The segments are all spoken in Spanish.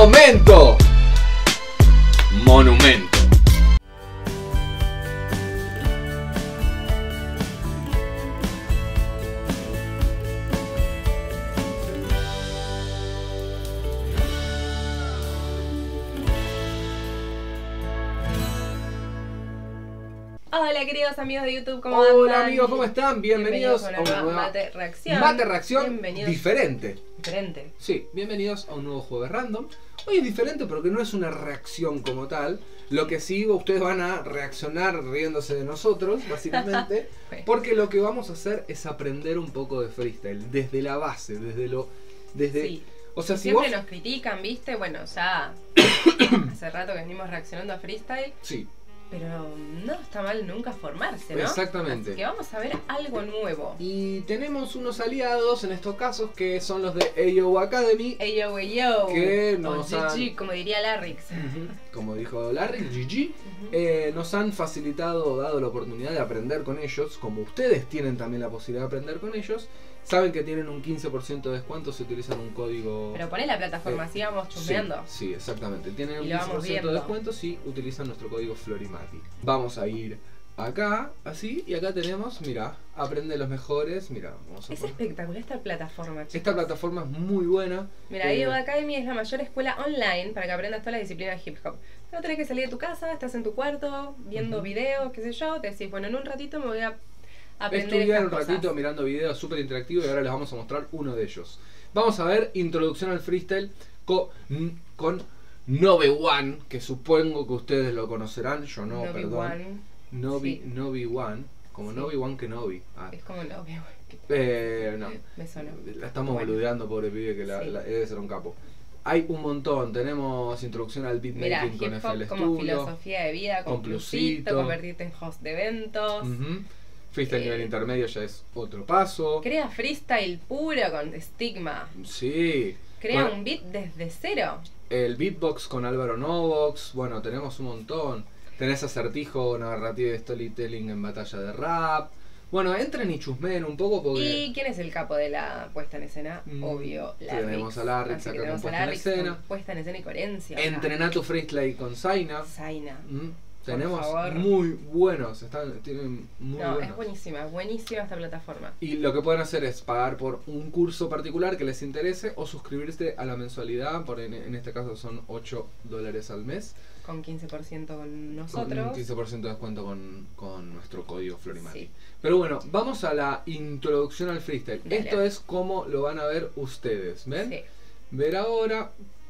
Momento Monumento. Hola queridos amigos de YouTube, ¿cómo andan? Hola amigos, ¿cómo están? Bienvenidos a una nueva Mate Reacción. Mate Reacción diferente. Diferente. Sí, bienvenidos a un nuevo jueves random. Hoy es diferente porque no es una reacción como tal. Lo que sí, ustedes van a reaccionar riéndose de nosotros, básicamente. Porque lo que vamos a hacer es aprender un poco de freestyle. Desde la base, Sí. O sea, si siempre vos... nos critican, ¿viste? Bueno, ya hace rato que venimos reaccionando a freestyle. Sí. Pero no está mal nunca formarse, ¿no? Exactamente. Así que vamos a ver algo nuevo. Y tenemos unos aliados en estos casos que son los de AO Academy. Ayo, ayo. Que nos o han... GG, como diría Larrix. Como dijo Larry, GG, nos han facilitado, dado la oportunidad de aprender con ellos. Como ustedes tienen también la posibilidad de aprender con ellos, saben que tienen un 15% de descuento si utilizan un código. Pero poné la plataforma, así vamos chusmeando. Sí, exactamente. Tienen un Y lo vamos 15% de viendo. descuento si utilizan nuestro código Florimati. Vamos a ir acá, así, y acá tenemos, mira, aprende los mejores. Mira, vamos a Es poner. espectacular esta plataforma, chicos. Esta plataforma es muy buena. Mira, AO Academy es la mayor escuela online para que aprendas todas las disciplinas de hip hop. No tenés que salir de tu casa, estás en tu cuarto, viendo videos, qué sé yo, te decís, bueno, en un ratito me voy a aprender Estudiar un estas ratito cosas. mirando videos súper interactivos y ahora les vamos a mostrar uno de ellos. Vamos a ver introducción al freestyle con Nove One, que supongo que ustedes lo conocerán, yo no, Novi perdón. One. Sí. Novi One, como Sí. Novi One que Novi. Es como Novi No, Me sonó. la estamos Bueno. boludeando, pobre pibe, que Sí. debe ser un capo. Hay un montón, tenemos introducción al Mira, beatmaking con hip FL hop como Studio. filosofía de vida, con con Plusito. Plusito, convertirte en host de eventos. Freestyle nivel intermedio ya es otro paso. Crea freestyle puro con estigma. Sí. Crea Bueno, un beat desde cero. el beatbox con Álvaro Novox. Bueno, tenemos un montón. Tenés acertijo, narrativa de storytelling en batalla de rap. Bueno, entren y chusmeen un poco porque... ¿Y quién es el capo de la puesta en escena? Obvio, Larrix. tenemos a Larrix Así acá que con tenemos a puesta en Larrix escena. con puesta en escena y coherencia. o sea, Entrená tu freestyle con Zaina. Zaina. Tenemos favor. muy buenos. Tienen muy No, buenos. es buenísima esta plataforma. Y lo que pueden hacer es pagar por un curso particular que les interese o suscribirse a la mensualidad, en este caso son $8 al mes, Con 15% con con nosotros. un 15% de descuento con nuestro código Florimati. Sí. Pero bueno, vamos a la introducción al freestyle. Dale. Esto es como lo van a ver ustedes, ¿ven? Sí. Ver ahora.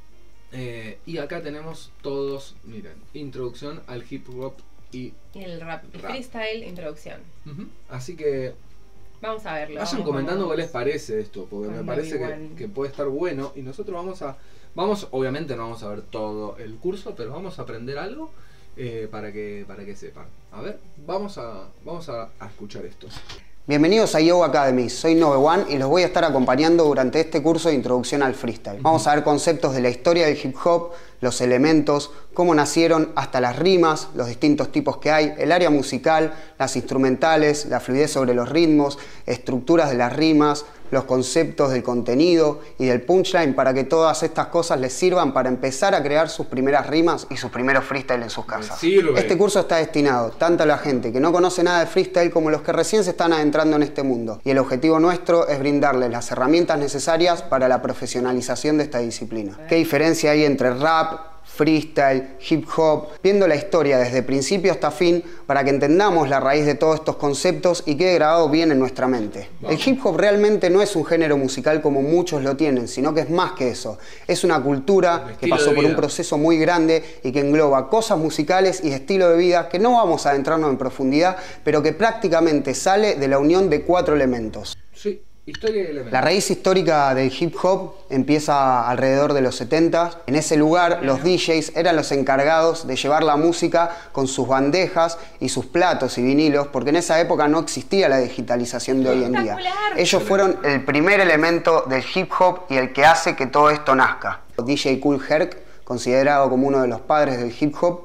Y acá tenemos todos, miren, introducción al hip hop y... Y el rap. Y Rap. freestyle, introducción. Así que Vamos a verlo. vayan comentando qué les parece esto, porque Con me parece Novi One. que puede estar bueno. Y nosotros obviamente no vamos a ver todo el curso, pero vamos a aprender algo para que sepan. A ver, vamos a escuchar esto. Bienvenidos a AO Academy, soy Nove One y los voy a estar acompañando durante este curso de introducción al freestyle. Vamos a ver conceptos de la historia del hip hop, los elementos, cómo nacieron, hasta las rimas, los distintos tipos que hay, el área musical, las instrumentales, la fluidez sobre los ritmos, estructuras de las rimas, los conceptos del contenido y del punchline para que todas estas cosas les sirvan para empezar a crear sus primeras rimas y sus primeros freestyle en sus casas. sirve. Este curso está destinado tanto a la gente que no conoce nada de freestyle como los que recién se están adentrando en este mundo. Y el objetivo nuestro es brindarles las herramientas necesarias para la profesionalización de esta disciplina. ¿Qué diferencia hay entre rap, freestyle, hip hop? Viendo la historia desde principio hasta fin para que entendamos la raíz de todos estos conceptos y quede grabado bien en nuestra mente. El hip hop realmente no es un género musical como muchos lo tienen, sino que es más que eso. Es una cultura que pasó por un proceso muy grande y que engloba cosas musicales y estilo de vida que no vamos a adentrarnos en profundidad, pero que prácticamente sale de la unión de 4 elementos. Sí, historia y elementos. La raíz histórica del hip hop empieza alrededor de los 70. En ese lugar los DJs eran los encargados de llevar la música con sus bandejas y sus platos y vinilos, porque en esa época no existía la digitalización de hoy en día. Ellos fueron el primer elemento del hip hop y el que hace que todo esto nazca. DJ Kool Herc, considerado como uno de los padres del hip hop,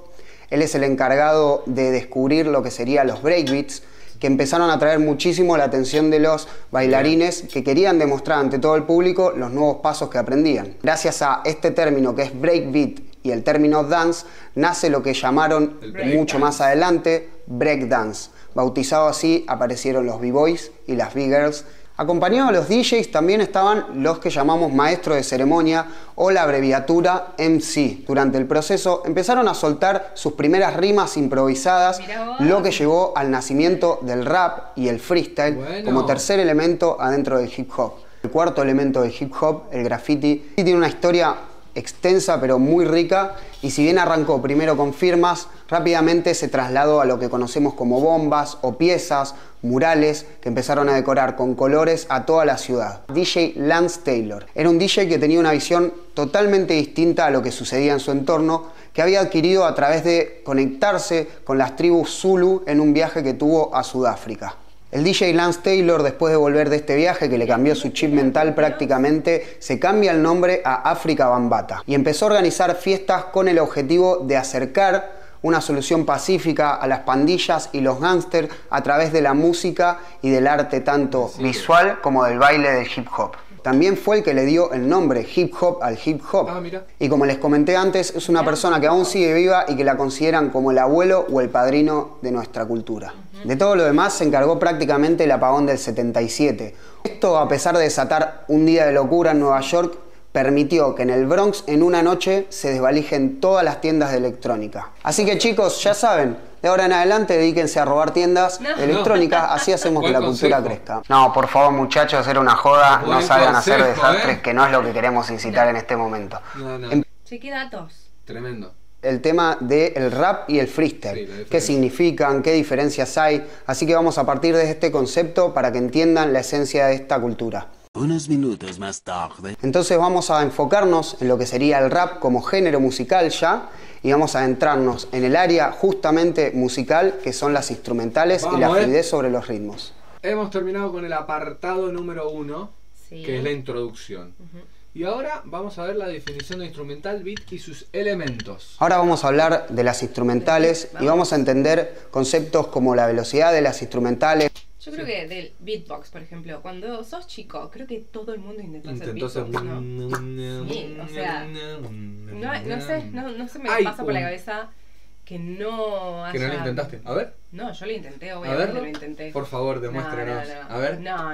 Él es el encargado de descubrir lo que serían los breakbeats, que empezaron a atraer muchísimo la atención de los bailarines que querían demostrar ante todo el público los nuevos pasos que aprendían. Gracias a este término que es breakbeat y el término dance, nace lo que llamaron mucho más adelante breakdance. Bautizado así, aparecieron los b-boys y las b-girls. Acompañados de los DJs también estaban los que llamamos maestros de ceremonia o la abreviatura MC. Durante el proceso empezaron a soltar sus primeras rimas improvisadas, lo que llevó al nacimiento del rap y el freestyle como tercer elemento adentro del hip hop. El cuarto elemento del hip hop, el graffiti, tiene una historia extensa pero muy rica, y si bien arrancó primero con firmas, rápidamente se trasladó a lo que conocemos como bombas o piezas, murales que empezaron a decorar con colores a toda la ciudad. DJ Lance Taylor era un DJ que tenía una visión totalmente distinta a lo que sucedía en su entorno, que había adquirido a través de conectarse con las tribus Zulu en un viaje que tuvo a Sudáfrica. El DJ Lance Taylor, después de volver de este viaje que le cambió su chip mental prácticamente, se cambia el nombre a Afrika Bambaataa y empezó a organizar fiestas con el objetivo de acercar una solución pacífica a las pandillas y los gángsters a través de la música y del arte tanto visual como del baile del hip hop. También fue el que le dio el nombre hip hop al hip hop. Y como les comenté antes, es una persona que aún sigue viva y que la consideran como el abuelo o el padrino de nuestra cultura. De todo lo demás se encargó prácticamente el apagón del 77. Esto, a pesar de desatar un día de locura en Nueva York, permitió que en el Bronx en una noche se desvalijen todas las tiendas de electrónica. Así que chicos, ya saben, de ahora en adelante dedíquense a robar tiendas electrónicas, así hacemos que la cultura crezca. No, por favor muchachos, era una joda, no salgan a hacer desastres, que no es lo que queremos incitar en este momento. Che, qué datos. Tremendo. El tema del rap y el freestyle, qué significan, qué diferencias hay, así que vamos a partir de este concepto para que entiendan la esencia de esta cultura. Unos minutos más tarde. Entonces vamos a enfocarnos en lo que sería el rap como género musical ya, y vamos a adentrarnos en el área justamente musical, que son las instrumentales y la fluidez sobre los ritmos. Hemos terminado con el apartado número 1, que es la introducción. Y ahora vamos a ver la definición de instrumental, beat y sus elementos. Ahora vamos a hablar de las instrumentales y vamos a entender conceptos como la velocidad de las instrumentales. Yo creo que del beatbox, por ejemplo, cuando sos chico, creo que todo el mundo intentó hacer beatbox, ¿no? Sí, o sea, no se me pasa por la cabeza que no haya... ¿Que no lo intentaste? A ver. No, yo lo intenté, obviamente lo intenté. Por favor, demuéstrenos. A ver. No.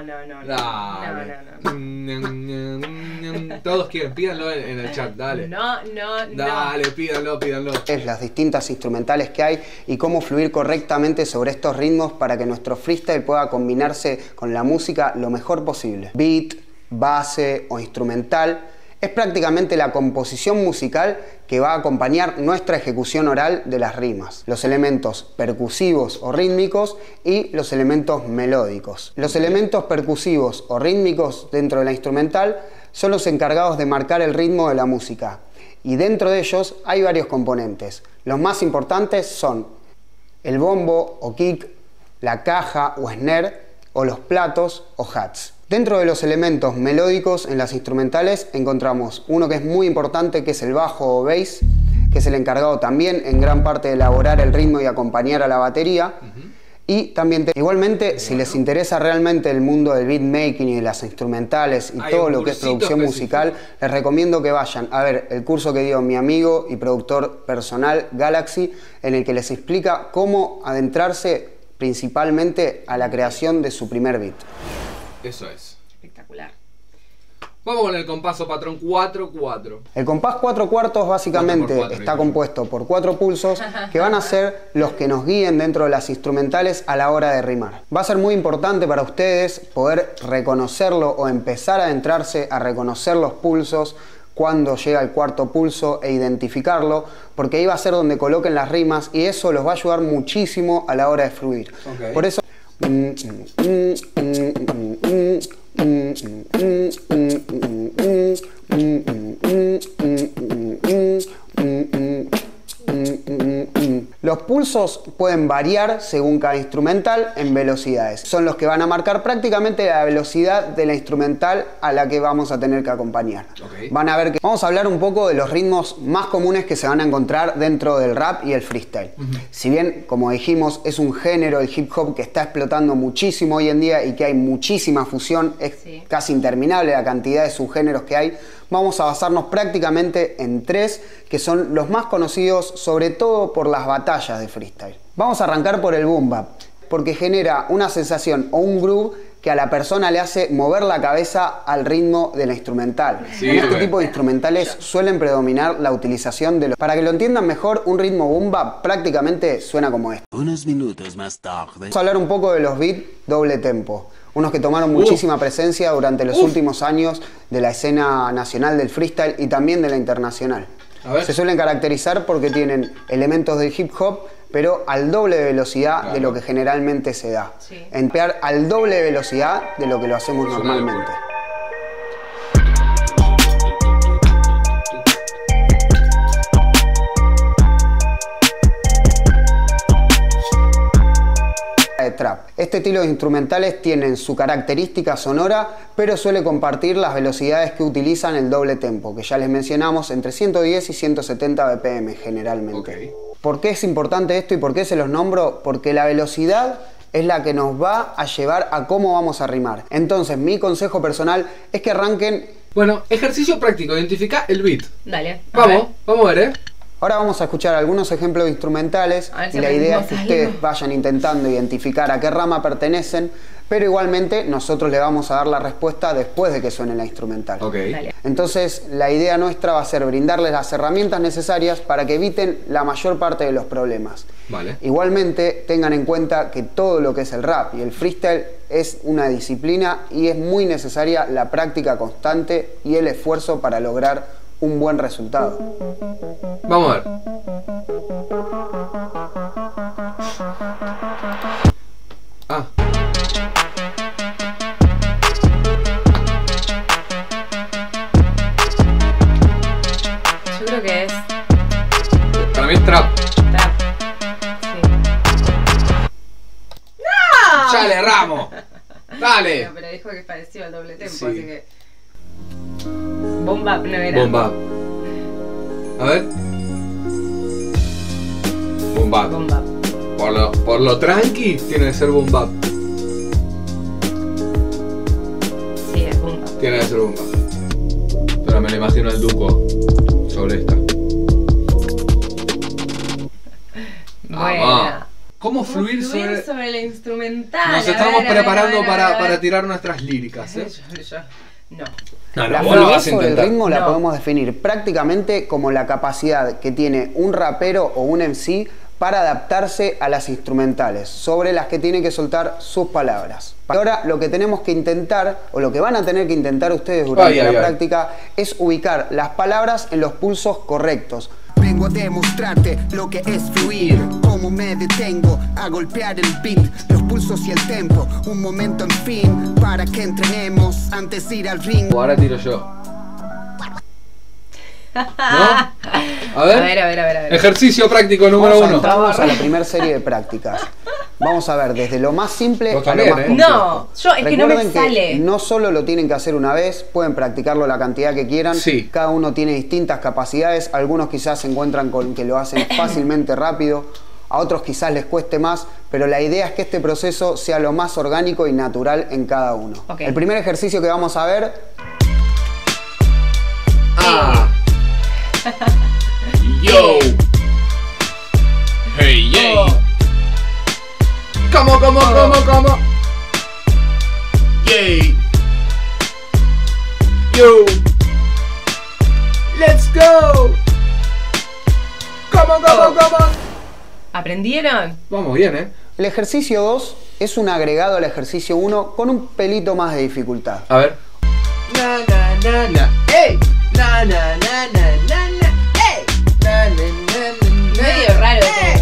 Todos quieren, pídanlo en el chat, dale. Dale, pídanlo. Las distintas instrumentales que hay y cómo fluir correctamente sobre estos ritmos para que nuestro freestyle pueda combinarse con la música lo mejor posible. Beat, base o instrumental es prácticamente la composición musical que va a acompañar nuestra ejecución oral de las rimas. Los elementos percusivos o rítmicos y los elementos melódicos. Los elementos percusivos o rítmicos dentro de la instrumental son los encargados de marcar el ritmo de la música. Y dentro de ellos hay varios componentes. Los más importantes son el bombo o kick, la caja o snare o los platos o hats. Dentro de los elementos melódicos en las instrumentales encontramos uno que es muy importante, que es el bajo o bass, que es el encargado también en gran parte de elaborar el ritmo y acompañar a la batería. Y también, igualmente, si les interesa realmente el mundo del beatmaking y de las instrumentales y todo lo que es producción musical, les recomiendo que vayan a ver el curso que dio mi amigo y productor personal Galaxy, en el que les explica cómo adentrarse principalmente a la creación de su primer beat. Eso es. Espectacular. Vamos con el compás o patrón 4/4. El compás 4/4 básicamente está compuesto por 4 pulsos que van a ser los que nos guíen dentro de las instrumentales a la hora de rimar. Va a ser muy importante para ustedes poder reconocerlo o empezar a adentrarse a reconocer los pulsos cuando llega el cuarto pulso e identificarlo, porque ahí va a ser donde coloquen las rimas y eso los va a ayudar muchísimo a la hora de fluir. Por eso... Los pulsos pueden variar según cada instrumental en velocidades. Son los que van a marcar prácticamente la velocidad de la instrumental a la que vamos a tener que acompañar. Okay. Van a ver que vamos a hablar un poco de los ritmos más comunes que se van a encontrar dentro del rap y el freestyle. Si bien, como dijimos, es un género, el hip hop, que está explotando muchísimo hoy en día y que hay muchísima fusión, es casi interminable la cantidad de subgéneros que hay, vamos a basarnos prácticamente en 3 que son los más conocidos, sobre todo por las batallas de freestyle. Vamos a arrancar por el boom bap, porque genera una sensación o un groove que a la persona le hace mover la cabeza al ritmo de la instrumental. En este tipo de instrumentales suelen predominar la utilización de los... Para que lo entiendan mejor, un ritmo boom bap prácticamente suena como esto. Unos minutos más tarde. Vamos a hablar un poco de los beats doble tempo. Unos que tomaron muchísima presencia durante los últimos años de la escena nacional del freestyle y también de la internacional. Se suelen caracterizar porque tienen elementos del hip hop, pero al doble de velocidad de lo que generalmente se da. Emplear al doble de velocidad de lo que lo hacemos normalmente. De trap. Este estilo de instrumentales tienen su característica sonora, pero suele compartir las velocidades que utilizan el doble tempo, que ya les mencionamos, entre 110 y 170 BPM generalmente. ¿Por qué es importante esto y por qué se los nombro? Porque la velocidad es la que nos va a llevar a cómo vamos a rimar. Entonces, mi consejo personal es que arranquen... Bueno, ejercicio práctico, identifica el beat. Dale. Vamos a ver, Ahora vamos a escuchar algunos ejemplos instrumentales y la idea es que ustedes vayan intentando identificar a qué rama pertenecen, pero igualmente nosotros le vamos a dar la respuesta después de que suene la instrumental. Entonces la idea nuestra va a ser brindarles las herramientas necesarias para que eviten la mayor parte de los problemas. Igualmente tengan en cuenta que todo lo que es el rap y el freestyle es una disciplina y es muy necesaria la práctica constante y el esfuerzo para lograr un buen resultado. Vamos a ver. Yo creo que es... Para mí es trap. ¡No! ¡Chale, Ramo! ¡Dale! No, pero dijo que es parecido al doble tempo, así que... Boom bap no era. Boom bap. A ver. Boom bap. Boom bap. Por lo tranqui, tiene que ser boom bap. Sí, es boom bap. Tiene que ser boom bap. Pero me lo imagino al Duco sobre esta. Buena. ¿Cómo fluir sobre la instrumental? Nos estamos preparando para tirar nuestras líricas, ¿eh? No. La fluidez sobre el ritmo la podemos definir prácticamente como la capacidad que tiene un rapero o un MC para adaptarse a las instrumentales, sobre las que tiene que soltar sus palabras. Ahora lo que tenemos que intentar, o lo que van a tener que intentar ustedes durante la práctica, es ubicar las palabras en los pulsos correctos. Vengo a demostrarte lo que es fluir, cómo me detengo a golpear el beat, los pulsos y el tempo, un momento en fin, para que entrenemos antes de ir al ring. Ahora tiro yo. ¿No? A ver. Ejercicio práctico número 1. Vamos a la primera serie de prácticas. Vamos a ver desde lo más simple a lo más complejo. No, es que no me sale. Que no solo lo tienen que hacer una vez, pueden practicarlo la cantidad que quieran. Cada uno tiene distintas capacidades. Algunos quizás se encuentran con que lo hacen fácilmente rápido, a otros quizás les cueste más, pero la idea es que este proceso sea lo más orgánico y natural en cada uno. El primer ejercicio que vamos a ver... Yo. Hey, yeah. ¿Cómo? Yay. Yo. Let's go. ¿Cómo? ¿Aprendieron? Vamos bien, ¿eh? El ejercicio 2 es un agregado al ejercicio 1 con un pelito más de dificultad. A ver. Na, na, na, na. ¡Ey! Na, na, na, na, na, na. ¡Ey! Na, na, na, na. Medio raro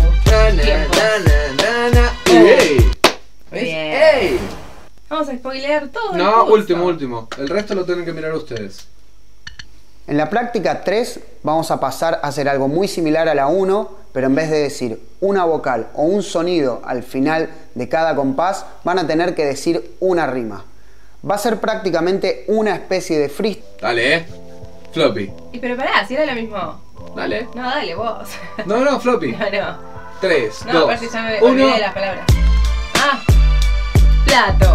tu tiempo. Bien. ¡Ey! Vamos a spoilear todo. No, último. El resto lo tienen que mirar ustedes. En la práctica 3 vamos a pasar a hacer algo muy similar a la 1, pero en vez de decir una vocal o un sonido al final de cada compás, van a tener que decir una rima. Va a ser prácticamente una especie de freestyle. Dale, Floppy. Y pero pará, si era lo mismo. Dale. No, dale vos. No, Floppy. No. 3, No, 2, aparte ya me 1. olvidé de las palabras. Ah. Plato.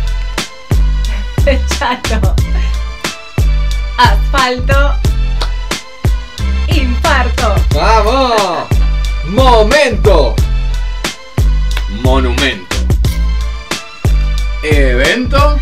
Chato. Asfalto. Infarto. ¡Vamos! Momento. Monumento. Evento.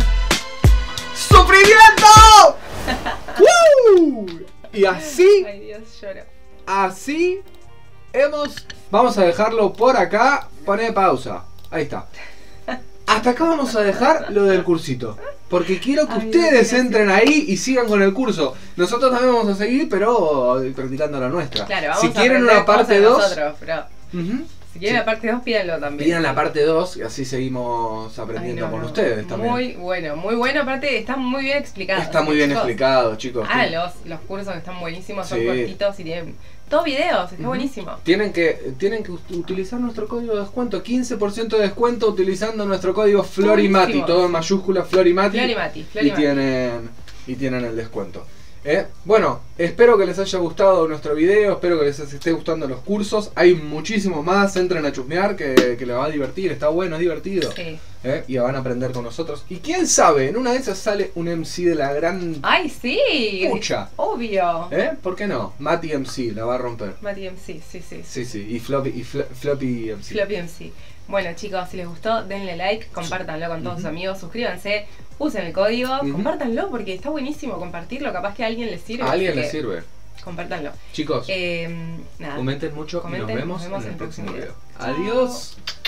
¡Sufrimiento! ¡Woo! Y así, Ay, Dios, lloro. así vamos a dejarlo por acá. Poné pausa. Ahí está. Hasta acá vamos a dejar lo del cursito. Porque quiero que Ay, ustedes no, entren ahí y sigan con el curso. Nosotros también vamos a seguir, pero practicando la nuestra. Claro, vamos si a quieren aprender una parte cosas 2, nosotros, pero si quieren la parte 2, pídanlo también. pidan la parte 2 y así seguimos aprendiendo con ustedes también. Muy bueno. Aparte, está muy bien explicado. Está muy bien chicos. explicado, chicos. Los cursos que están buenísimos, Sí. son cortitos y tienen todos videos, está buenísimo. Tienen que utilizar nuestro código de descuento, 15% de descuento utilizando nuestro código Florimati, Buenísimo. todo en mayúscula Florimati. Florimati. Y tienen el descuento. Bueno, espero que les haya gustado nuestro video, espero que les esté gustando los cursos. Hay muchísimos más, entren a chusmear que les va a divertir, está bueno, es divertido. Sí. Y van a aprender con nosotros. Y quién sabe, en una de esas sale un MC de la gran... ¡Ay, sí! Pucha. Obvio. ¿Por qué no? Mati MC, la va a romper. Mati MC, sí. Sí, y Floppy MC. Floppy MC. Bueno, chicos, si les gustó, denle like, compártanlo con todos sus amigos, suscríbanse, usen el código, compártanlo porque está buenísimo compartirlo, capaz que a alguien le sirve. A alguien así le que sirve. Compartanlo. Chicos, Nada. comenten mucho Comenten, y nos vemos en el próximo video. Chao. Adiós.